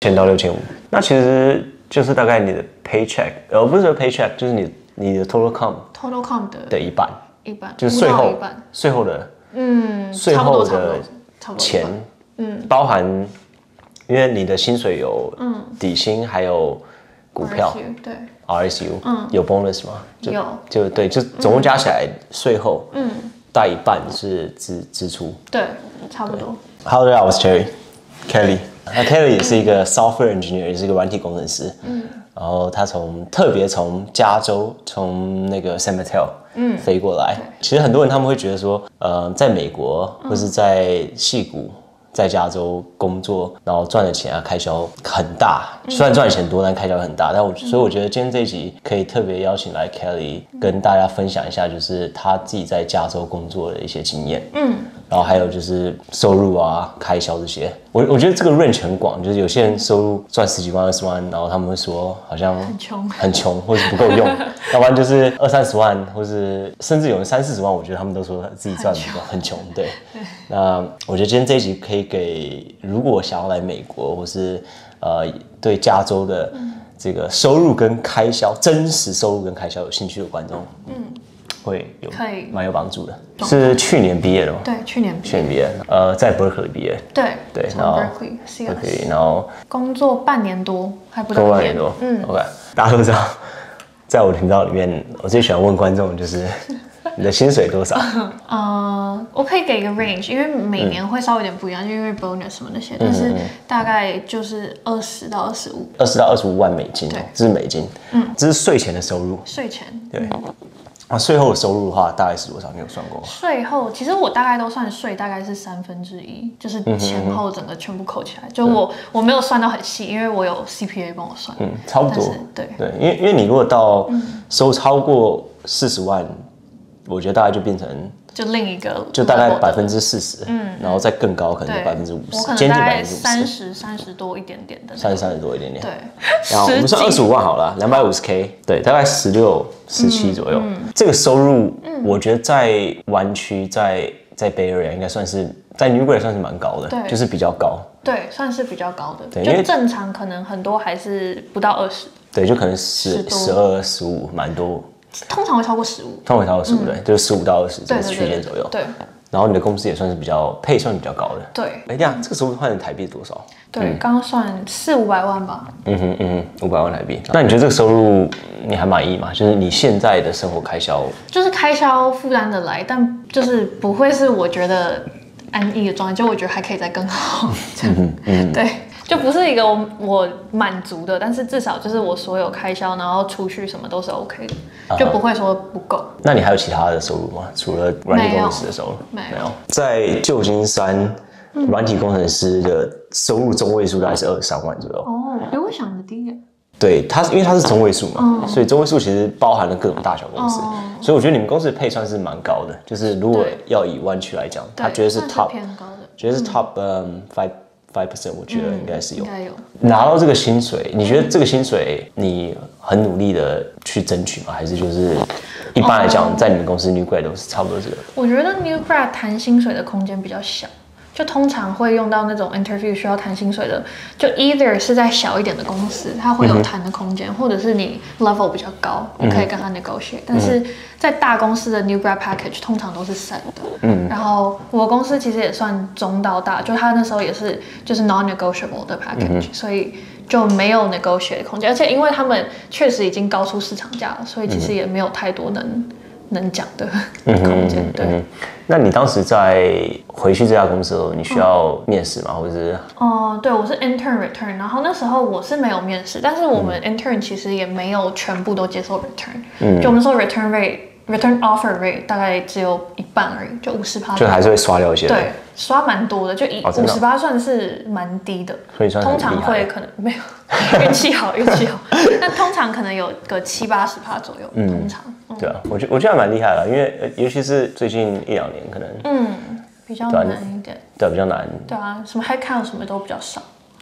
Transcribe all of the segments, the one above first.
1000到6500，那其实就是大概你的 paycheck， 不是说 paycheck， 就是你的 total comp 的一半，就是税后的，税后的钱，包含，因为你的薪水有底薪，还有股票， 对 ，RSU，有 bonus 吗？ 有， 对，就总共加起来税后，大一半是支出， 对，差不多。 Hello， 大家好，我是 Kelly。那 Kelly 也是一个 software engineer， 也是一个软体工程师。然后他特别从加州，从那个 San Mateo 飞过来。其实很多人他们会觉得说，在美国或是在矽谷，在加州工作，然后赚的钱开销很大。虽然赚的钱多，但开销很大。所以我觉得今天这一集可以特别邀请来 Kelly 跟大家分享一下，就是他自己在加州工作的一些经验。然后还有就是收入啊、开销这些，我觉得这个 range 很广，就是有些人收入赚10几万、20万，然后他们会说好像很穷，或者不够用，要不然就是20-30万，或是甚至有人30-40万，我觉得他们都说自己赚很穷。对，那我觉得今天这一集可以给如果想要来美国，或是对加州的这个收入跟开销、真实收入跟开销有兴趣的观众，会蛮有帮助的。是去年毕业的吗？ 对，去年毕业。在 Berkeley 毕业。 对， 然后 Berkeley， 然后工作半年多，还不到1年。 OK， 大家都知道，在我的频道里面，我最喜欢问观众就是你的薪水多少？ 我可以给一个 range， 因为每年会稍微有点不一样，因为 bonus 什么那些，但是大概就是20到25 万美金，这是美金，这是税前的收入。 税前， 对。税后的收入的话，大概是多少？你有算过吗？ 税后其实我大概都算税，大概是1/3，就是前后整个全部扣起来。就我没有算到很细，因为我有 CPA 帮我算。 差不多。 对， 因为你如果到收超过40万，我觉得大概就变成就另一个， 就大概40%，然后再更高可能就50%， 我可能大概30多一点点的 ，30多一点点。 对， 然后我们算25万好了，250K， 对，大概16、17左右。这个收入，我觉得在湾区，在 Bay Area 应该算是在 Newgate 算是蛮高的，就是比较高。 对，算是比较高的。 对， 就正常可能很多还是不到20。 对，就可能12、15，蛮多。 通常会超过15， 对，就是15到20这个区间左右。 对， 然后你的公司也算是配算比较高的。 对， 这样这个收入换成台币多少？ 对，刚刚算400-500万吧。 500万台币。那你觉得这个收入你还满意吗？就是你现在的生活开销， 就是开销负担得来，但就是不会是我觉得安逸的状态，就我觉得还可以再更好。对。就不是一个我满足的，但是至少就是我所有开销，然后储蓄什么都是 OK 的，就不会说不够。 那你还有其他的收入吗？除了软体工程师的收入？ 没有。 在旧金山，软体工程师的收入中位数大概是23万左右。 比我想的低耶。 对，因为它是中位数嘛，所以中位数其实包含了各种大小公司，所以我觉得你们公司的配算是蛮高的。就是如果要以湾区来讲，他觉得是 top， 觉得是 top 5%，我觉得应该是有。拿到这个薪水，你觉得这个薪水你很努力的去争取吗？还是就是一般来讲，在你们公司 New Grad 都是差不多这个？ 我觉得 New Grad 谈薪水的空间比较小。就通常会用到那种 interview 需要谈薪水的，就 either 是在小一点的公司，它会有谈的空间，或者是你 level 比较高，你可以跟他 negotiate。但是在大公司的 new grad package 通常都是set 的。然后我公司其实也算中到大，就他那时候也是就是 non-negotiable 的 package，所以就没有 negotiate 的空间。而且因为他们确实已经高出市场价了，所以其实也没有太多能讲的空间。对。 那你当时在回去这家公司的时候，你需要面试吗？或者是？ 对，我是 intern return， 然后那时候我是没有面试，但是我们 intern 其实也没有全部都接受 return，就我们说 return offer rate 大概只有一半而已，就50%， 就还是会刷掉一些。 对，刷蛮多的，就50%算是蛮低的， 所以算通常会可能没有运气好，但通常可能有个70-80%左右，通常。 对啊，我觉得还蛮厉害的，因为尤其是最近1-2年可能， 比较难一点。 对，比较难。 对啊，什么 headcount 什么都比较少。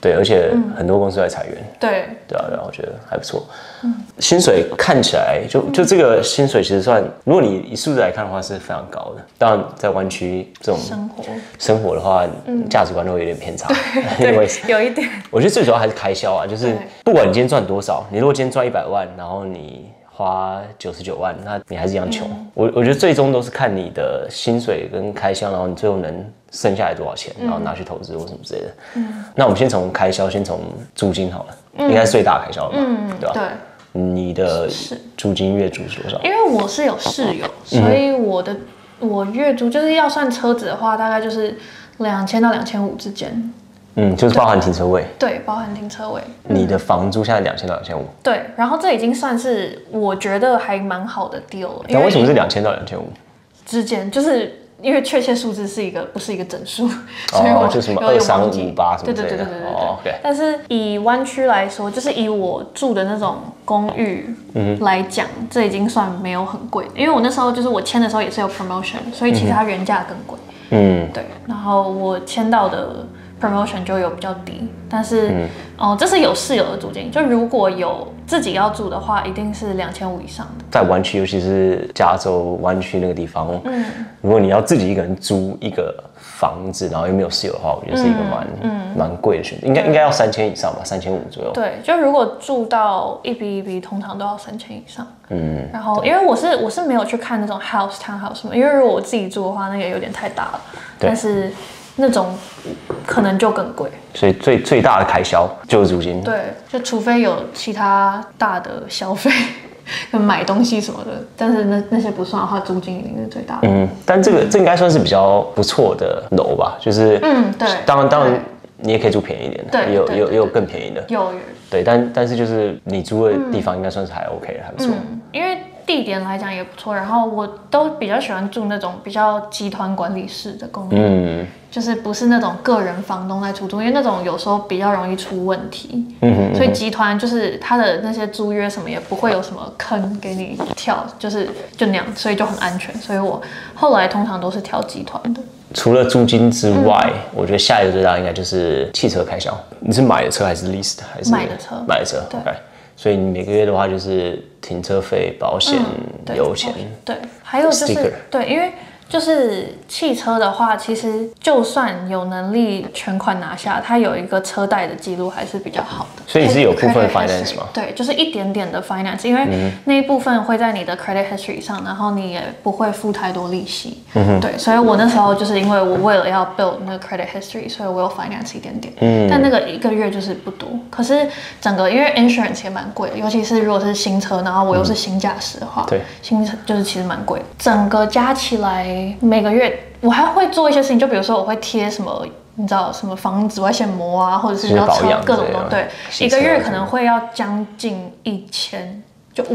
对，而且很多公司在裁员。 对， 对啊，我觉得还不错。薪水看起来就这个薪水其实算，如果你以数字来看的话是非常高的。当然，在湾区这种生活的话，价值观都会有点偏差。 对，有一点。 我觉得最主要还是开销啊，就是不管你今天赚多少，你如果今天赚100万，然后你花99万，那你还是一样穷。我觉得最终都是看你的薪水跟开销，然后你最后能剩下来多少钱，然后拿去投资或什么之类的。那我们先从开销，先从租金好了，应该是最大的开销了吧？对吧？对。你的租金月租是多少？ 因为我是有室友，所以我月租就是要算车子的话，大概就是2000到2500之间。 就是包含停车位。 对，包含停车位。 你的房租现在2000到2500。 对，然后这已经算是我觉得还蛮好的 deal 了。 那为什么是2000到2500 之间？就是因为确切数字不是一个整数，所以我就什么2358什么之类的。 对。但是以湾区来说，就是以我住的那种公寓来讲，这已经算没有很贵。因为我那时候就是我签的时候也是有 promotion， 所以其实它原价更贵。对。然后我签到的promotion 就有比较低，但是这是有室友的租金，就如果有自己要住的话，一定是2500以上的。 在湾区，尤其是加州湾区那个地方，如果你要自己一个人租一个房子，然后又没有室友的话，我觉得是一个蛮贵的选择，应该要3000以上吧，3500左右。 对，就如果住到1B1B，通常都要3000以上。然后因为我是没有去看那种 house townhouse 什么，因为如果我自己住的话，那个有点太大了。但是那种可能就更贵，所以最大的开销就是租金。 对，就除非有其他大的消费，跟买东西什么的，但是那些不算的话，租金一定是最大的。 但这应该算是比较不错的楼吧，就是对， 当然你也可以住便宜一点的，也有更便宜的， 有对，但是就是你租的地方应该算是还 OK 的，还不错。 因为地点来讲也不错，然后我都比较喜欢住那种比较集团管理式的公寓，就是不是那种个人房东在出租，因为那种有时候比较容易出问题。所以集团就是它的那些租约什么也不会有什么坑给你跳，就那样，所以就很安全。所以我后来通常都是挑集团的。 除了租金之外，我觉得下一个最大应该就是汽车开销。你是买的车还是 lease 的？还是买的车？ 买的车。对。所以你每个月的话就是停车费、保险、油钱。 对，还有就是对，因为就是汽车的话，其实就算有能力全款拿下，它有一个车贷的记录还是比较好的。 所以你是有部分 finance 吗？ 对，就是一点点的 finance， 因为那一部分会在你的 credit history 上，然后你也不会付太多利息。对，所以我那时候就是因为我为了要 build 那个 credit history， 所以我有 finance 一点点。但那个一个月就是不多。可是整个因为 insurance 也蛮贵的，尤其是如果是新车，然后我又是新驾驶的话，新车就是其实蛮贵的。整个加起来每个月我还会做一些事情，就比如说我会贴什么。你知道什么防紫外线膜啊，或者是要车各种东西，对，一个月可能会要将近1000，就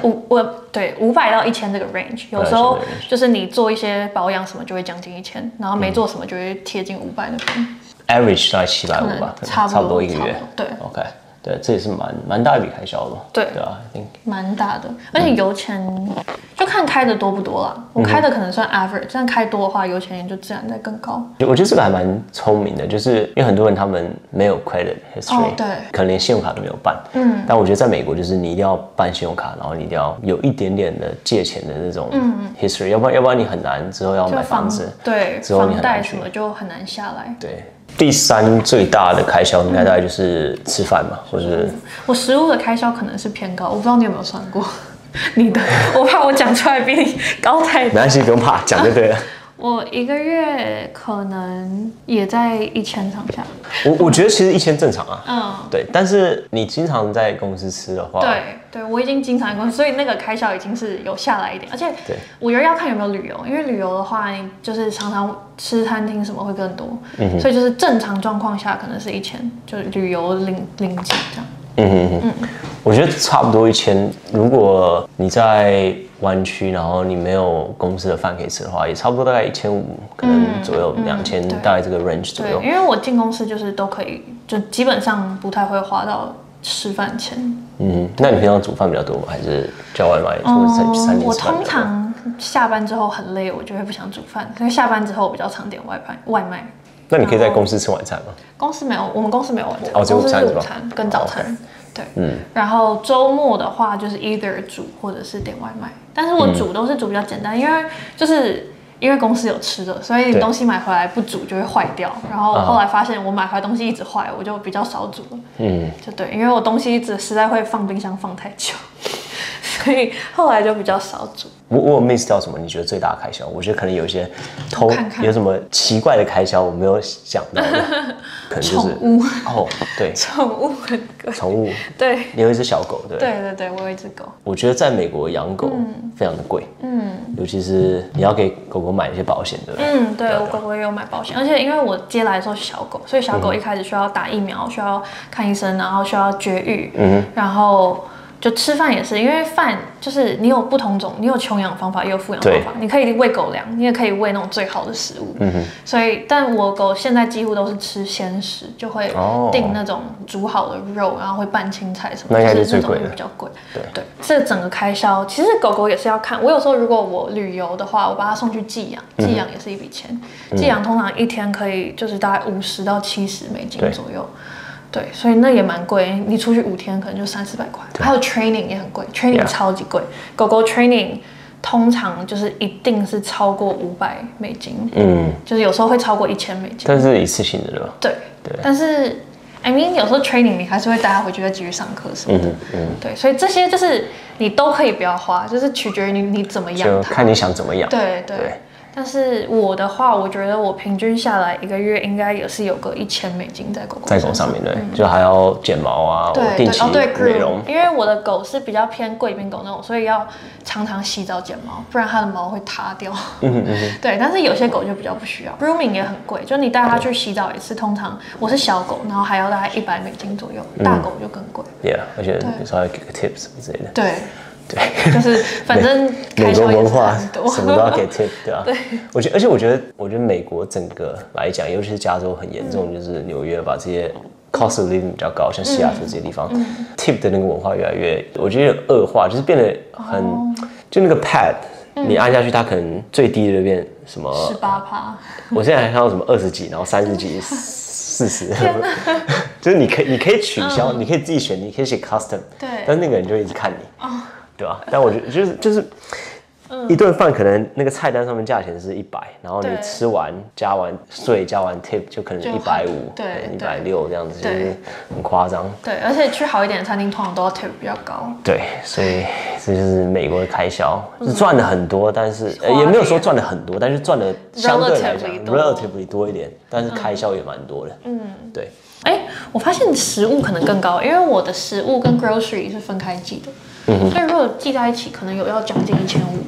500到1000这个 range。有时候就是你做一些保养什么就会将近1000，然后没做什么就会贴近500那边。 average 大概750吧，差不多一个月。 对 ，OK。对，这也是蛮大一笔开销的。 对啊， 蛮大的，而且油钱就看开的多不多啦。我开的可能算 average， 但开多的话，油钱也就自然在更高。 我觉得这个还蛮聪明的，就是因为很多人他们没有 credit history， 对， 可能连信用卡都没有办。但我觉得在美国，就是你一定要办信用卡，然后你一定要有一点点的借钱的那种 history，要不然你很难之后要买房子， 对， 之后你房贷什么就很难下来。 对。第3最大的开销应该大概就是吃饭嘛，或者是我食物的开销可能是偏高，我不知道你有没有算过你的，我怕我讲出来比你高太多。 没关系，不用怕，讲就对了。 我一个月可能也在1000上下。 我觉得其实1000正常啊。对，但是你经常在公司吃的话， 对，我已经经常在公司，所以那个开销已经是有下来一点。而且我觉得要看有没有旅游，因为旅游的话，你就是常常吃餐厅什么会更多，所以就是正常状况下可能是1000，就是旅游领几这样。 我觉得差不多1000。如果你在湾区，然后你没有公司的饭可以吃的话，也差不多大概1500，可能左右2000，大概这个 range 左右。 对，因为我进公司就是都可以，就基本上不太会花到吃饭钱。 那你平常煮饭比较多吗？还是叫外卖，或者在餐厅吃饭？ 我通常下班之后很累，我就会不想煮饭，所以下班之后我比较常点外卖。 那你可以在公司吃晚餐吗？ 公司没有，我们公司没有晚餐， 只有午餐是吧？ 午餐跟早餐。对，然后周末的话就是 either 煮或者是点外卖，但是我煮都是煮比较简单，因为公司有吃的，所以你东西买回来不煮就会坏掉。然后后来发现我买回来东西一直坏，我就比较少煮了。就对，因为我东西实在会放冰箱放太久，所以后来就比较少煮。 我有 miss 掉什么？你觉得最大的开销？我觉得可能有一些有什么奇怪的开销我没有想到的，可能就是宠物对， 宠物很贵。 宠物对， 你有一只小狗，对。 对，我有一只狗。 我觉得在美国养狗非常的贵，尤其是你要给狗狗买一些保险，对不对？ 对，我狗狗也有买保险，而且因为我接来的时候是小狗，所以小狗一开始需要打疫苗，需要看医生，然后需要绝育，然后。就吃饭也是，因为饭就是你有不同种，你有穷养方法，也有富养方法。你可以喂狗粮，你也可以喂那种最好的食物。所以，但我狗现在几乎都是吃鲜食，就会订那种煮好的肉，然后会拌青菜什么， 那应该是最贵的， 比较贵。对，这整个开销，其实狗狗也是要看。我有时候如果我旅游的话，我把它送去寄养，寄养也是一笔钱。寄养通常一天可以就是大概$50到$70左右。对，所以那也蛮贵。你出去5天可能就300-400块，还有 training 也很贵 ，training 超级贵。狗狗 training 通常就是一定是超过$500，就是有时候会超过$1000。 但是一次性的对吧？ 对，但是 I mean 有时候 training 你还是会带它回去再继续上课什么的。对，所以这些就是你都可以不要花，就是取决于你怎么养它， 就看你想怎么养。 对。但是我的话，我觉得我平均下来一个月应该也是有个$1000在狗上面，对，就还要剪毛啊，定期美容。 因为我的狗是比较偏贵宾狗那种，所以要常常洗澡剪毛，不然它的毛会塌掉。对，但是有些狗就比较不需要。grooming 也很贵，就你带它去洗澡一次，通常我是小狗，然后还要大概$100左右，大狗就更贵。 而且有时候还给个 tips 之类的。 对，就是反正美国文化很多， 什么都要给 tip， 对吧？对，而且我觉得美国整个来讲，尤其是加州很严重，就是纽约把这些 cost of living 比较高，像西雅图这些地方，tip 的那个文化越来越，我觉得恶化，就是变得很，就那个 pad，你按下去，它可能最低的变什么 18%， 我现在还看到什么20几，然后30几。40，就是你可以取消，你可以自己选，你可以写 custom， 对，但是那个人就一直看你，对吧？但我觉得就是一顿饭可能那个菜单上面价钱是100，然后你吃完加完税加完 tip 就可能150，对，160这样子，就是很夸张。 对，而且去好一点的餐厅通常都要 tip 比较高。 对，所以这就是美国的开销，是赚了很多，但是也没有说赚了很多，但是赚的相对来讲 relatively 多一点，但是开销也蛮多的。对。 我发现食物可能更高，因为我的食物跟 grocery 是分开记的，所以如果记在一起，可能要将近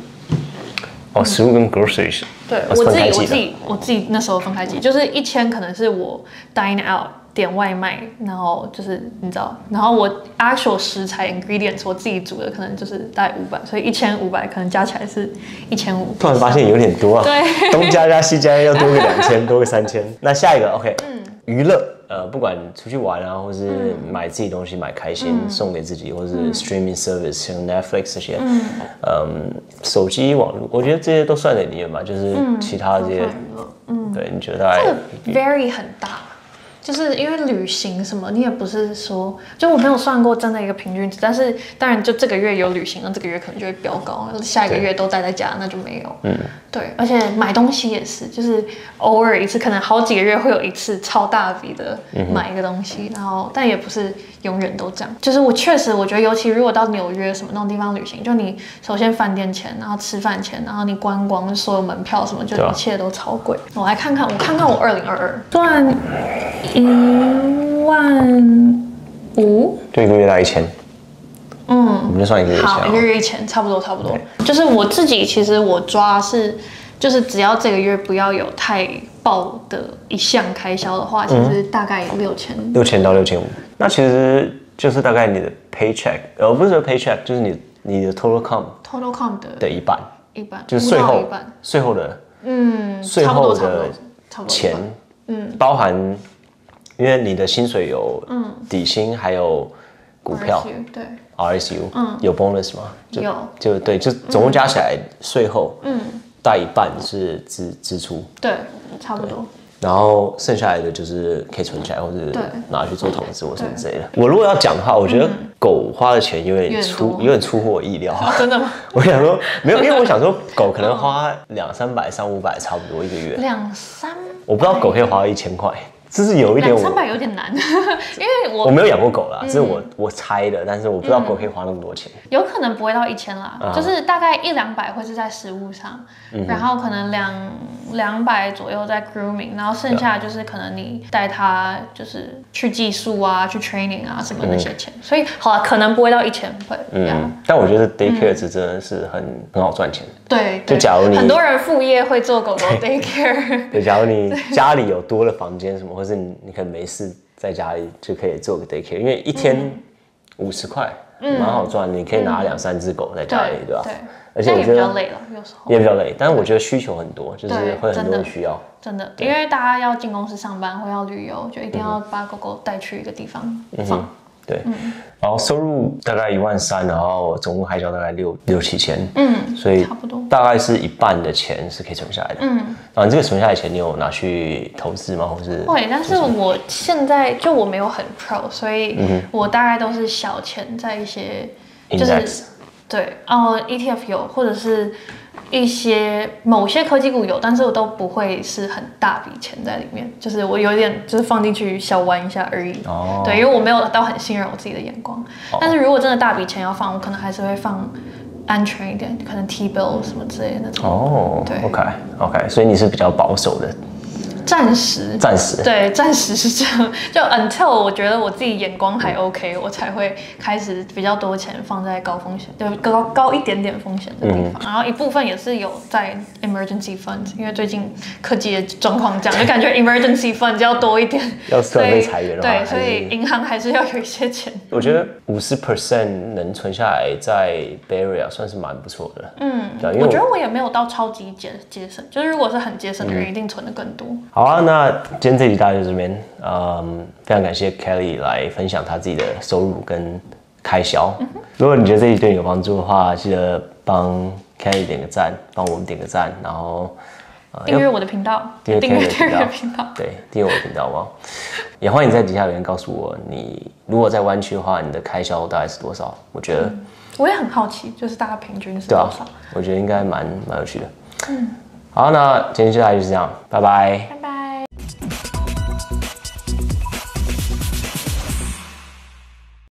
1500。 食物跟 grocery 是？ 对，我自己那时候分开记，就是1000可能是我 dine out 点外卖，然后就是你知道，然后我 actual 食材 ingredients 我自己煮的可能就是大概500，所以1500可能加起来是1500。 突然发现有点多啊，对，东加西加要多个2000，多个3000。那下一个 OK，娱乐。不管出去玩啊，或是买自己东西买开心，送给自己，或是 streaming service 像 Netflix 这些，手机网络，我觉得这些都算在里面吧，就是其他的这些，对，你觉得大概这个 vary 很大。就是因为旅行什么，你也不是说，就我没有算过真的一个平均值，但是当然就这个月有旅行，那这个月可能就会飙高，下一个月都待在家，那就没有。对，而且买东西也是，就是偶尔一次，可能好几个月会有一次超大笔的买一个东西，然后但也不是永远都这样。就是我确实我觉得，尤其如果到纽约什么那种地方旅行，就你首先饭店钱，然后吃饭钱，然后你观光所有门票什么，就一切都超贵。我来看看，我我2022算。15000， 就一个月大概1000。我们就算一个月1000。 好，一个月1000，差不多。就是我自己，其实我抓是，就是只要这个月不要有太爆的一项开销的话，其实大概6000 到6500。那其实就是大概你的 paycheck， 不是说 paycheck， 就是你的 total comp 的一半，就是税后的，税后的钱，包含。因为你的薪水有底薪，还有股票， 对 ，RSU，有 bonus 吗？ 有， 对，就总共加起来税后，大一半是支出， 对，差不多。 然后剩下来的就是可以存起来，或者对拿去做投资或什么之类的。我如果要讲的话，我觉得狗花的钱有点出乎我意料。 真的吗？ 我想说没有，因为我想说狗可能花200-300、300-500差不多一个月。 200-300， 我不知道狗可以花到1000块。这是有一点 200-300有点难，因为我没有养过狗啦，这是我猜的，但是我不知道狗可以花那么多钱。 有可能不会到1000啦，就是大概100-200会是在食物上，然后可能200左右在 grooming， 然后剩下就是可能你带它就是去寄宿啊、去 training 啊什么那些钱，所以好了，可能不会到1000会。 但我觉得 daycare 真的是很好赚钱。 对， 就假如你很多人副业会做狗狗 daycare， 对，假如你家里有多的房间什么，或是你可能没事在家里就可以做个 daycare， 因为一天50块，蛮好赚，你可以拿2-3只狗在家里，对吧？ 对， 而且我觉得也比较累了，有时候也比较累，但是我觉得需求很多，就是会很多人需要。 真的，因为大家要进公司上班或要旅游，就一定要把狗狗带去一个地方放。 对，然后收入大概13000，然后总共开销大概6-7千，所以差不多大概是一半的钱是可以存下来的。然后这个存下来的钱，你有拿去投资吗？或是会，但是我现在就我没有很 pro， 所以我大概都是小钱在一些就是 index， 对ETF 有，或者是一些某些科技股有，但是我都不会是很大笔钱在里面，就是我有点就是放进去小玩一下而已。对，因为我没有到很信任我自己的眼光。但是如果真的大笔钱要放，我可能还是会放安全一点，可能 T-bill 什么之类的那种。对 ，OK， 所以你是比较保守的。 暂时，对，暂时是这样。就 until 我觉得我自己眼光还 OK，我才会开始比较多钱放在高风险，就高一点点风险的地方。然后一部分也是有在 emergency fund， 因为最近科技的状况这样，就感觉 emergency fund 要多一点。 要突然被裁员的话， 对，所以银行还是要有一些钱。 我觉得50% 能存下来，在 Bay Area 算是蛮不错的。 我觉得我也没有到超级节省，就是如果是很节省的人，一定存的更多。 好啊，那今天这集大概就这边，非常感谢 Kelly 来分享她自己的收入跟开销。如果你觉得这集对你有帮助的话，记得帮 Kelly 点个赞，帮我们点个赞，然后订阅我的频道，订阅频道， 对，订阅我的频道吗？也欢迎在底下留言告诉我，你如果在湾区的话，你的开销大概是多少？我觉得我也很好奇，就是大家平均是多少？ 我觉得应该蛮有趣的。好，那今天就大概就是这样，拜拜。